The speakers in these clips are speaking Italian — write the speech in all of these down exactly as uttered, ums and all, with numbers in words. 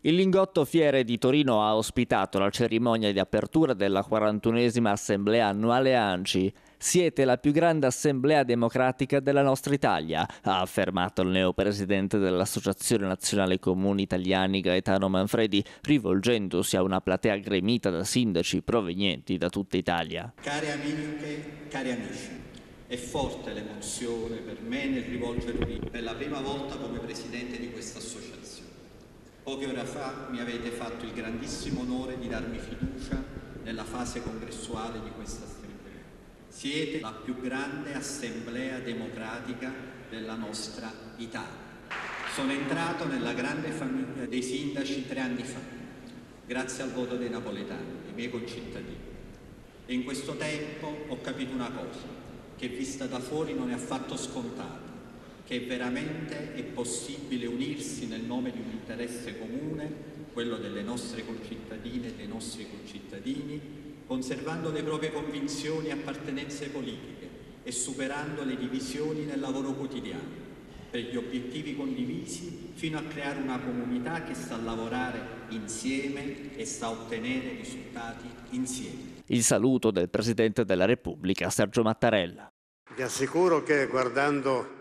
Il Lingotto Fiere di Torino ha ospitato la cerimonia di apertura della quarantunesima assemblea annuale A N C I. Siete la più grande assemblea democratica della nostra Italia, ha affermato il neopresidente dell'Associazione Nazionale Comuni Italiani Gaetano Manfredi, rivolgendosi a una platea gremita da sindaci provenienti da tutta Italia. Cari amiche, cari amici, è forte l'emozione per me nel rivolgervi per la prima volta come presidente di questa associazione. Poche ore fa mi avete fatto il grandissimo onore di darmi fiducia nella fase congressuale di questa assemblea. Siete la più grande assemblea democratica della nostra Italia. Sono entrato nella grande famiglia dei sindaci tre anni fa, grazie al voto dei napoletani, dei miei concittadini. E in questo tempo ho capito una cosa, che vista da fuori non è affatto scontata, che veramente è possibile unirsi nel nome di un interesse comune, quello delle nostre concittadine e dei nostri concittadini, conservando le proprie convinzioni e appartenenze politiche e superando le divisioni nel lavoro quotidiano, per gli obiettivi condivisi, fino a creare una comunità che sa lavorare insieme e sa ottenere risultati insieme. Il saluto del Presidente della Repubblica, Sergio Mattarella. Vi assicuro che guardando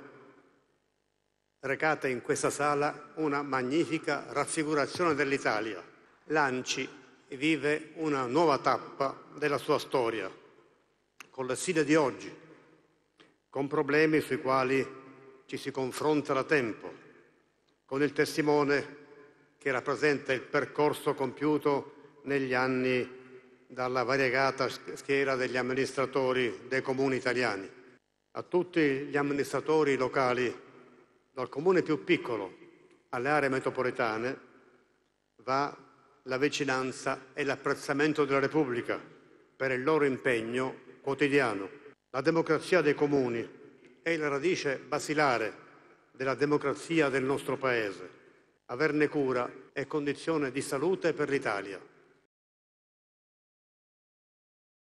recata in questa sala una magnifica raffigurazione dell'Italia. L'A N C I vive una nuova tappa della sua storia, con le sfide di oggi, con problemi sui quali ci si confronta da tempo, con il testimone che rappresenta il percorso compiuto negli anni dalla variegata schiera degli amministratori dei comuni italiani. A tutti gli amministratori locali, dal comune più piccolo alle aree metropolitane, va la vicinanza e l'apprezzamento della Repubblica per il loro impegno quotidiano. La democrazia dei comuni è la radice basilare della democrazia del nostro Paese. Averne cura è condizione di salute per l'Italia.